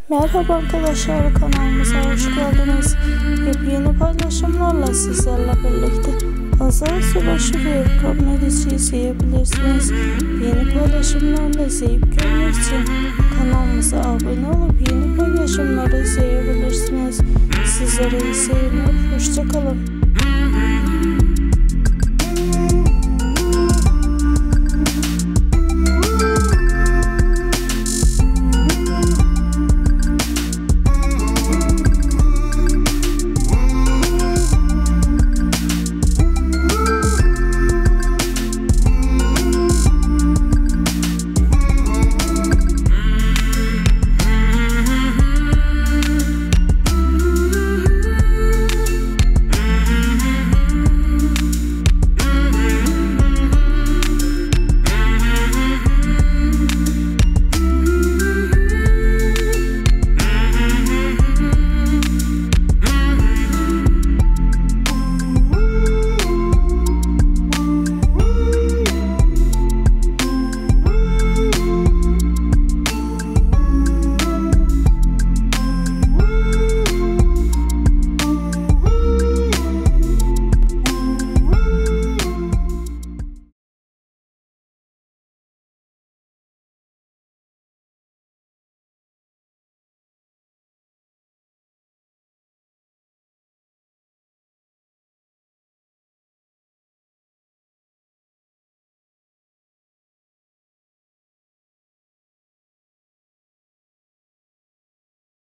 Merhaba arkadaşlar, kanalımıza hoş geldiniz. Yepyeni paylaşımlarla sizlerle birlikte Hazal Subaşı ve komedisi izleyebilirsiniz. Yeni paylaşımlarla izleyip görmek için kanalımıza abone olup yeni paylaşımları izleyebilirsiniz. Sizlere iyi seyirler, hoşça kalın.